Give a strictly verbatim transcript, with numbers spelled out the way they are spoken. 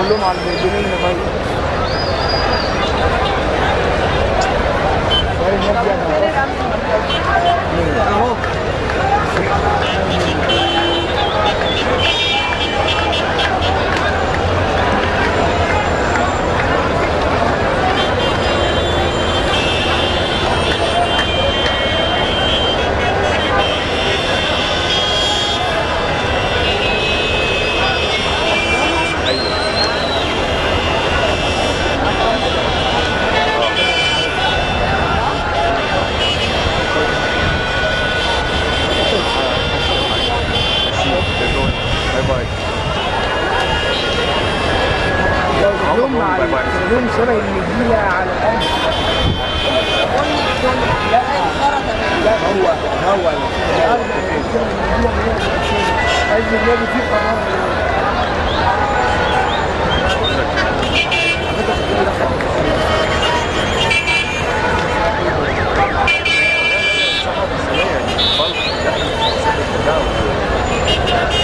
كلهم على الجنين طيب. اهو يوم شبه النجيلة على الأرض. لا لا هو هو الأرض شبه النجيلة عايز النادي فيه قرار. صحة